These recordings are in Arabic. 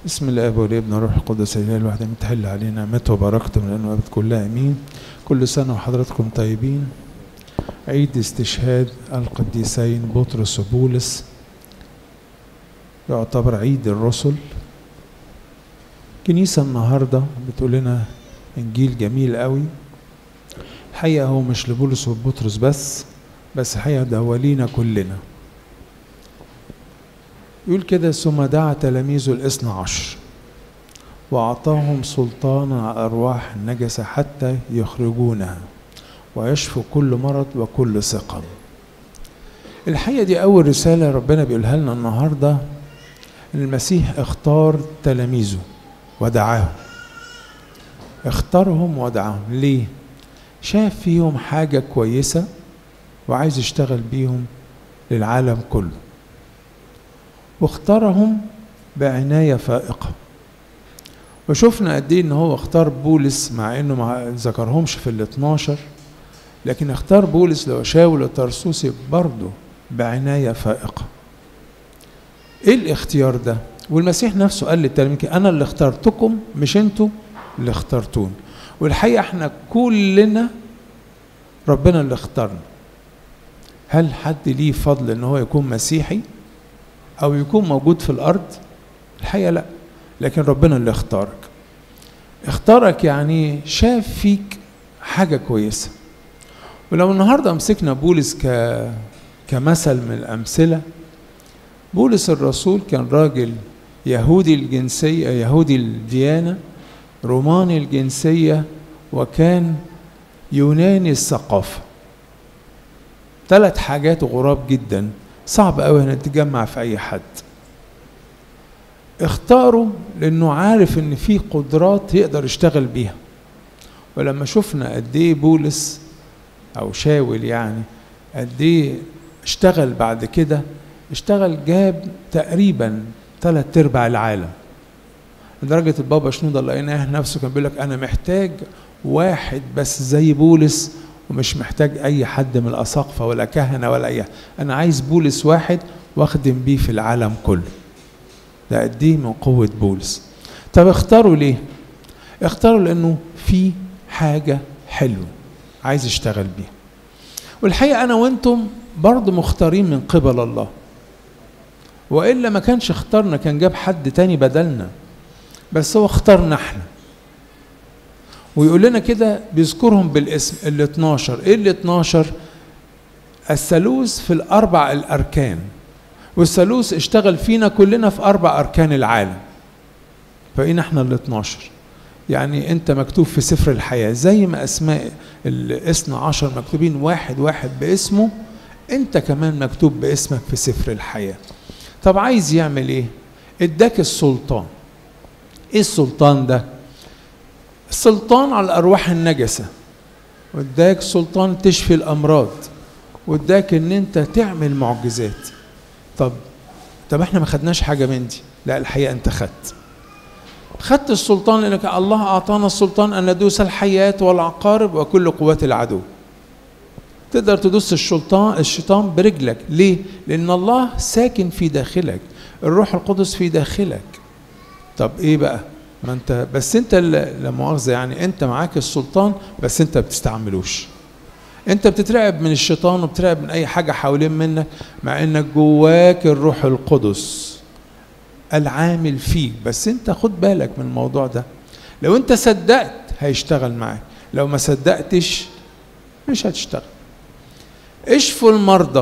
بسم الله والابن والروح القدس الاله الواحد متحل علينا نعمته وبركته من الان وابد كلها امين. كل سنه وحضراتكم طيبين. عيد استشهاد القديسين بطرس وبولس، يعتبر عيد الرسل. كنيسه النهارده بتقول لنا انجيل جميل قوي. الحقيقه هو مش لبولس وبطرس بس الحقيقه ده هو لينا كلنا. يقول كده: ثم دعا تلاميذه الاثنى عشر وأعطاهم سلطان على أرواح النجسة حتى يخرجونها ويشفوا كل مرض وكل سقم. الحقيقة دي أول رسالة ربنا بيقولها لنا النهاردة. المسيح اختار تلاميذه ودعاهم، اختارهم ودعاهم. ليه؟ شاف فيهم حاجة كويسة وعايز يشتغل بيهم للعالم كله، واختارهم بعناية فائقة. وشوفنا قد ايه ان هو اختار بولس، مع انه ما ذكرهمش في ال12، لكن اختار بولس لو شاول الترسوسي برضه بعناية فائقة. ايه الاختيار ده؟ والمسيح نفسه قال للتلاميذ: انا اللي اخترتكم مش انتوا اللي اخترتون. والحقيقة احنا كلنا ربنا اللي اختارنا. هل حد ليه فضل ان هو يكون مسيحي أو يكون موجود في الأرض؟ الحقيقة لا، لكن ربنا اللي اختارك يعني شاف فيك حاجة كويسة. ولو النهاردة مسكنا بولس كمثل من الأمثلة، بولس الرسول كان راجل يهودي الجنسية، يهودي الديانة، روماني الجنسية، وكان يوناني الثقافة. 3 حاجات غراب جدا، صعب قوي ان تتجمع في اي حد. اختاره لانه عارف ان في قدرات يقدر يشتغل بيها. ولما شفنا قد ايه بولس او شاول يعني قد ايه اشتغل بعد كده، جاب تقريبا 3/4 العالم. لدرجه البابا شنودة الله يناح نفسه كان بيقول لك: انا محتاج واحد بس زي بولس، ومش محتاج اي حد من الاساقفه ولا كهنه ولا اي حد. انا عايز بولس واحد واخدم بيه في العالم كله. ده قد ايه من قوه بولس. طب اختاروا ليه؟ اختاروا لانه في حاجه حلوه عايز يشتغل بيها. والحقيقه انا وانتم برضه مختارين من قبل الله، والا ما كانش اختارنا، كان جاب حد تاني بدلنا، بس هو اختارنا احنا. ويقول لنا كده، بيذكرهم بالاسم ال12. ايه ال12؟ الثالوث في ال4 الاركان، والثالوث اشتغل فينا كلنا في 4 اركان العالم. فإن احنا ال12. يعني انت مكتوب في سفر الحياة زي ما اسماء ال12 مكتوبين واحد واحد باسمه، انت كمان مكتوب باسمك في سفر الحياة. طب عايز يعمل ايه؟ اداك السلطان. ايه السلطان ده؟ السلطان على الأرواح النجسة، واداك سلطان تشفي الأمراض، واداك ان انت تعمل معجزات. طب احنا ما خدناش حاجة من دي. لا، الحقيقة انت خدت السلطان، لأنك الله أعطانا السلطان أن ندوس الحيات والعقارب وكل قوات العدو. تقدر تدوس الشيطان برجلك. ليه؟ لأن الله ساكن في داخلك، الروح القدس في داخلك. طب ايه بقى؟ ما انت بس انت لا مؤاخذه يعني انت معاك السلطان، بس انت بتستعملوش. انت بتترعب من الشيطان وبتترعب من اي حاجه حوالين منك، مع انك جواك الروح القدس العامل فيك. بس انت خد بالك من الموضوع ده. لو انت صدقت هيشتغل معاك، لو ما صدقتش مش هتشتغل. اشفوا المرضى.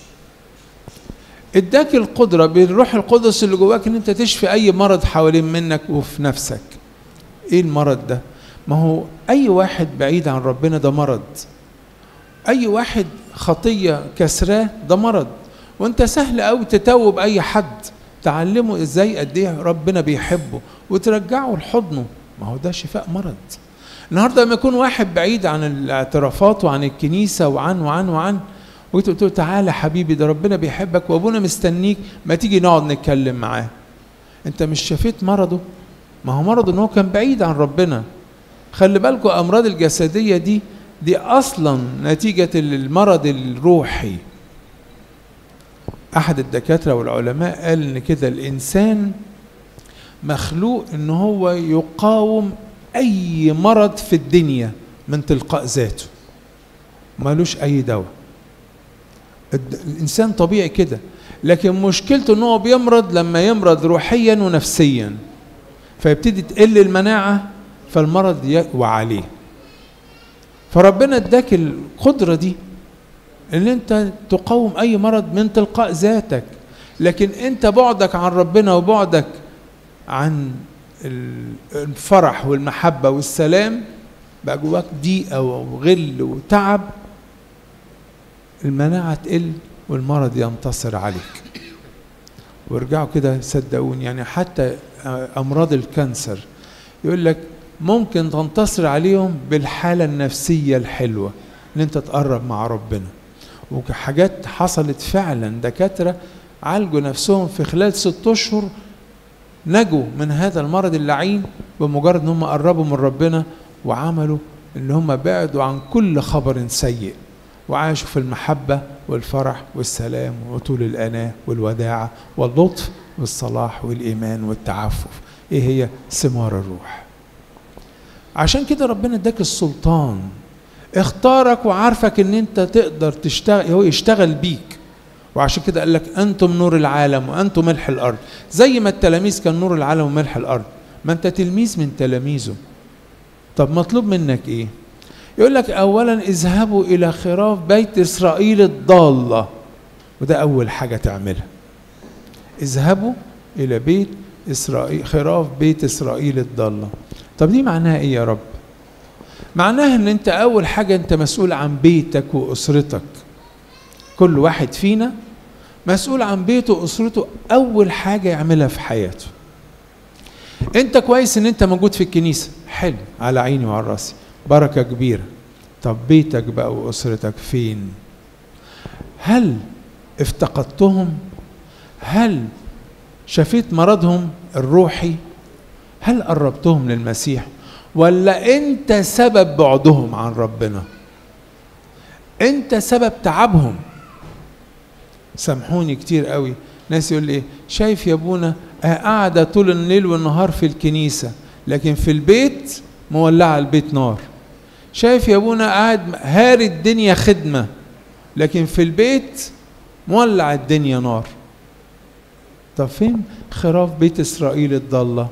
اداك القدرة بالروح القدس اللي جواك ان انت تشفي اي مرض حوالين منك وفي نفسك. ايه المرض ده؟ ما هو اي واحد بعيد عن ربنا ده مرض. اي واحد خطية كسراه ده مرض. وانت سهل قوي تتوب اي حد، تعلمه ازاي قد ايه ربنا بيحبه وترجعه لحضنه. ما هو ده شفاء مرض. النهارده لما يكون واحد بعيد عن الاعترافات وعن الكنيسة وعن وانت قلت له: تعالى حبيبي، ده ربنا بيحبك وابونا مستنيك، ما تيجي نقعد نتكلم معاه. انت مش شفيت مرضه؟ ما هو مرضه ان هو كان بعيد عن ربنا. خلي بالكم، امراض الجسديه دي اصلا نتيجه المرض الروحي. احد الدكاتره والعلماء قال ان كده الانسان مخلوق ان هو يقاوم اي مرض في الدنيا من تلقاء ذاته، مالوش اي دواء. الانسان طبيعي كده، لكن مشكلته ان هو بيمرض لما يمرض روحيا ونفسيا، فيبتدي تقل المناعة فالمرض يقوى عليه. فربنا اداك القدرة دي ان انت تقاوم اي مرض من تلقاء ذاتك، لكن انت بعدك عن ربنا وبعدك عن الفرح والمحبة والسلام بقى جواك ضيقة وغل وتعب، المناعة تقل والمرض ينتصر عليك. وارجعوا كده صدقوني، يعني حتى امراض الكانسر يقول لك ممكن تنتصر عليهم بالحالة النفسية الحلوة ان انت تقرب مع ربنا. وحاجات حصلت فعلا، دكاترة عالجوا نفسهم في خلال 6 أشهر نجوا من هذا المرض اللعين بمجرد ان هم قربوا من ربنا وعملوا ان هم بعدوا عن كل خبر سيء وعاشوا في المحبة والفرح والسلام وطول الأناة والوداعة واللطف والصلاح والإيمان والتعفف. ايه هي ثمار الروح. عشان كده ربنا اداك السلطان، اختارك وعارفك ان انت تقدر تشتغل، هو يشتغل بيك. وعشان كده قال لك انتم نور العالم وانتم ملح الارض. زي ما التلاميذ كان نور العالم وملح الارض، ما انت تلميذ من تلاميذه. طب مطلوب منك ايه؟ يقول لك اولا اذهبوا الى خراف بيت اسرائيل الضالة، وده اول حاجة تعملها. اذهبوا الى بيت اسرائيل، خراف بيت اسرائيل الضالة. طب دي معناها ايه يا رب؟ معناها ان انت اول حاجة انت مسؤول عن بيتك واسرتك. كل واحد فينا مسؤول عن بيته واسرته، اول حاجة يعملها في حياته. انت كويس ان انت موجود في الكنيسة، حلو، على عيني وعلى راسي، بركة كبيرة. طب بيتك بقى واسرتك فين؟ هل افتقدتهم؟ هل شفيت مرضهم الروحي؟ هل قربتهم للمسيح؟ ولا انت سبب بعدهم عن ربنا؟ انت سبب تعبهم. سامحوني كتير قوي ناس يقول لي شايف يا ابونا قاعدة طول الليل والنهار في الكنيسة لكن في البيت مولعة البيت نار. شايف يا ابونا قاعد هاري الدنيا خدمة لكن في البيت مولع الدنيا نار. طب فين خراف بيت إسرائيل الضالة؟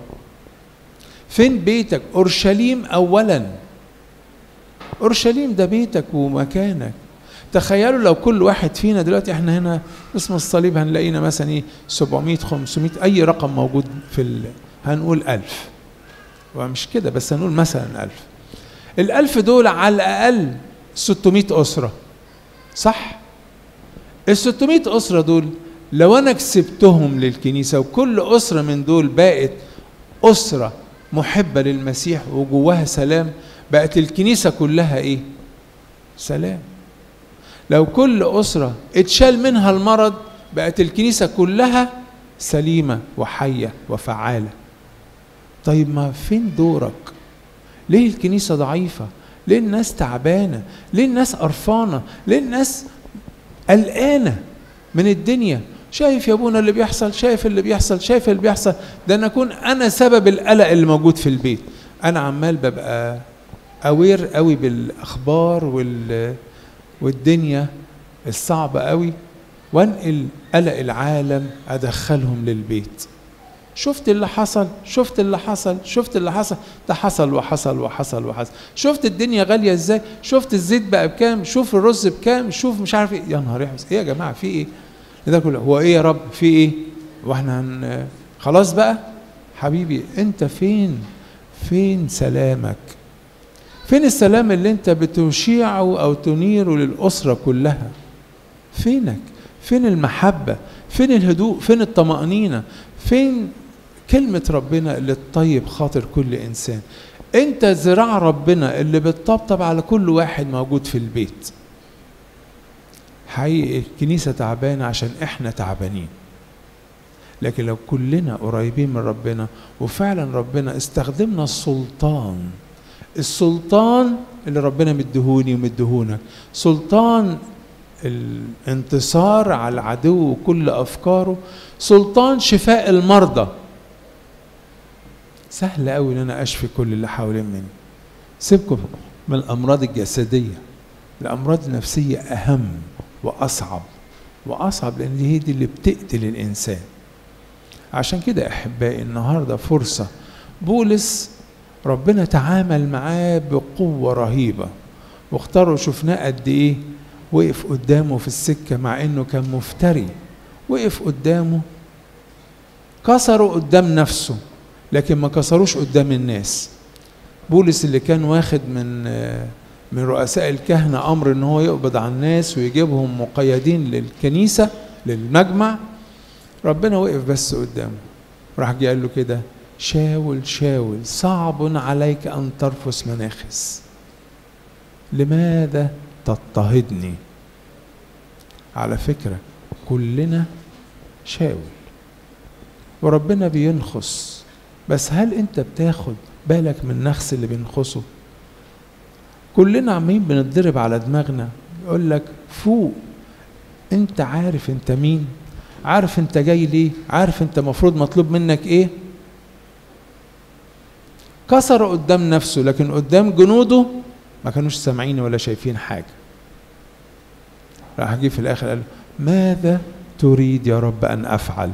فين بيتك؟ أورشليم أولا. أورشليم ده بيتك ومكانك. تخيلوا لو كل واحد فينا دلوقتي، احنا هنا اسم الصليب هنلاقينا مثلا ايه 700 500 اي رقم موجود في هنقول 1000 ومش كده بس هنقول مثلا 1000. ال1000 دول على الاقل 600 اسرة، صح؟ ال600 اسرة دول لو انا كسبتهم للكنيسة وكل اسرة من دول بقت اسرة محبة للمسيح وجواها سلام، بقت الكنيسة كلها ايه؟ سلام. لو كل أسرة اتشال منها المرض بقت الكنيسة كلها سليمة وحية وفعالة. طيب ما فين دورك؟ ليه الكنيسة ضعيفة؟ ليه الناس تعبانة؟ ليه الناس قرفانة؟ ليه الناس قلقانة من الدنيا؟ شايف يا ابونا اللي بيحصل، شايف اللي بيحصل، شايف اللي بيحصل. ده أنا أكون أنا سبب القلق اللي موجود في البيت. أنا عمال ببقى أوير قوي بالأخبار والدنيا الصعبة قوي، وانقل قلق العالم ادخلهم للبيت. شفت اللي حصل، شفت اللي حصل، شفت اللي حصل، ده حصل وحصل وحصل وحصل. شفت الدنيا غالية ازاي، شفت الزيت بقى بكام، شوف الرز بكام، شوف مش عارف ايه. يا نهار ايه يا جماعة، في ايه ده كله؟ هو ايه يا رب، في ايه؟ واحنا خلاص بقى حبيبي، انت فين سلامك؟ فين السلام اللي انت بتشيعه او تنيره للأسرة كلها؟ فينك؟ فين المحبة؟ فين الهدوء؟ فين الطمأنينة؟ فين كلمة ربنا اللي تطيب خاطر كل إنسان؟ انت ذراع ربنا اللي بتطبطب على كل واحد موجود في البيت. حقيقي الكنيسة تعبانة عشان احنا تعبانين، لكن لو كلنا قريبين من ربنا وفعلا ربنا استخدمنا السلطان اللي ربنا مدهوني ومدهونك، سلطان الانتصار على العدو وكل أفكاره، سلطان شفاء المرضى. سهل قوي ان انا اشفي كل اللي حوالين مني. سيبكم من الامراض الجسديه، الامراض النفسيه اهم واصعب لان هي دي اللي بتقتل الانسان. عشان كده احبائي النهارده فرصه. بولس ربنا تعامل معاه بقوه رهيبه، واختاروا شفناه قد ايه وقف قدامه في السكه مع انه كان مفتري، وقف قدامه كسروا قدام نفسه لكن ما كسروش قدام الناس. بولس اللي كان واخد من رؤساء الكهنة أمر إن هو يقبض على الناس ويجيبهم مقيدين للكنيسة للمجمع، ربنا وقف بس قدامه راح جه قال له كده: شاول شاول صعب عليك أن ترفس مناخس، لماذا تضطهدني؟ على فكرة كلنا شاول وربنا بينخس، بس هل انت بتاخد بالك من النخس اللي بينخسه؟ كلنا عمالين بنتضرب على دماغنا، يقول لك فوق، انت عارف انت مين؟ عارف انت جاي ليه؟ عارف انت مفروض مطلوب منك ايه؟ كسر قدام نفسه لكن قدام جنوده ما كانوش سامعين ولا شايفين حاجة. راح جه في الاخر قال: ماذا تريد يا رب ان افعل؟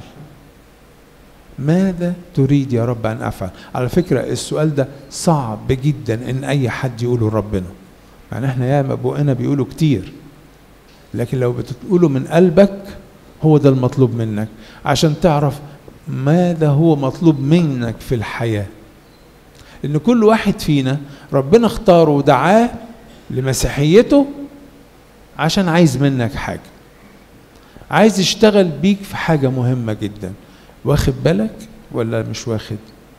ماذا تريد يا رب أن أفعل؟ على فكرة السؤال ده صعب جدا إن أي حد يقوله لربنا. يعني احنا يا أبونا بيقولوا كتير، لكن لو بتقوله من قلبك هو ده المطلوب منك، عشان تعرف ماذا هو مطلوب منك في الحياة. إن كل واحد فينا ربنا اختاره ودعاه لمسيحيته عشان عايز منك حاجة، عايز يشتغل بيك في حاجة مهمة جدا. واخد بالك ولا مش واخد؟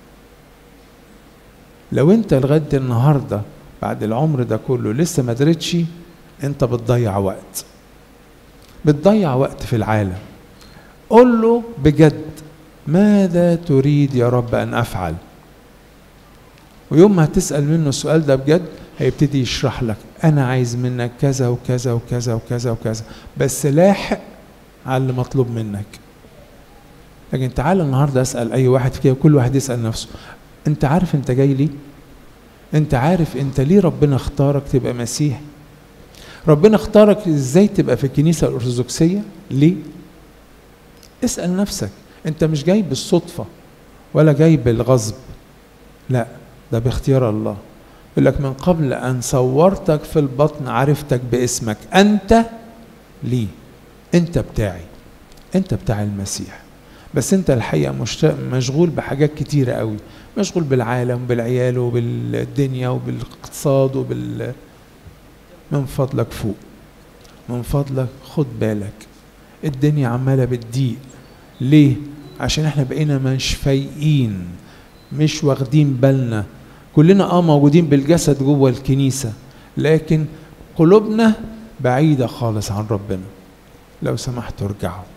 لو انت لغايه النهارده بعد العمر ده كله لسه ما درتش، انت بتضيع وقت، بتضيع وقت في العالم. قول له بجد: ماذا تريد يا رب ان افعل؟ ويوم ما هتسال منه السؤال ده بجد هيبتدي يشرح لك: انا عايز منك كذا وكذا وكذا وكذا وكذا، بس لاحق على اللي مطلوب منك. لكن تعال النهارده اسال اي واحد فينا، كل واحد يسال نفسه: انت عارف انت جاي ليه؟ انت عارف انت ليه ربنا اختارك تبقى مسيحي؟ ربنا اختارك ازاي تبقى في الكنيسه الارثوذكسيه؟ ليه؟ اسال نفسك. انت مش جاي بالصدفه ولا جاي بالغصب، لا، ده باختيار الله. يقول لك: من قبل ان صورتك في البطن عرفتك باسمك، انت ليه؟ انت بتاعي، انت بتاع المسيح. بس انت الحقيقه مشغول بحاجات كتيره قوي، مشغول بالعالم وبالعيال وبالدنيا وبالاقتصاد من فضلك فوق، من فضلك خد بالك. الدنيا عماله بتضيق. ليه؟ عشان احنا بقينا مش فايقين، مش واخدين بالنا. كلنا موجودين بالجسد جوه الكنيسه، لكن قلوبنا بعيده خالص عن ربنا. لو سمحتوا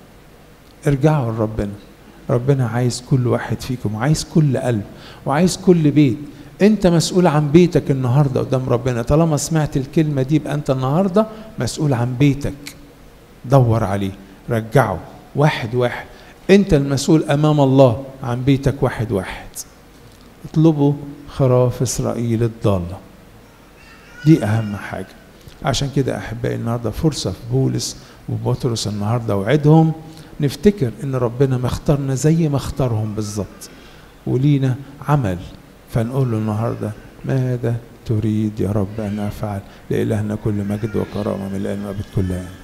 ارجعوا لربنا. ربنا عايز كل واحد فيكم، وعايز كل قلب، وعايز كل بيت. انت مسؤول عن بيتك النهارده قدام ربنا. طالما سمعت الكلمه دي يبقى انت النهارده مسؤول عن بيتك. دور عليه، رجعه واحد واحد. انت المسؤول امام الله عن بيتك واحد واحد. اطلبوا خراف اسرائيل الضاله، دي اهم حاجه. عشان كده احبائي النهارده فرصه في بولس وبطرس النهارده، وعدهم نفتكر ان ربنا ما اختارنا زي ما اختارهم بالظبط، ولينا عمل. فنقول له النهارده: ماذا تريد يا رب ان افعل؟ لإلهنا كل مجد وكرامه من الان وابد كلها.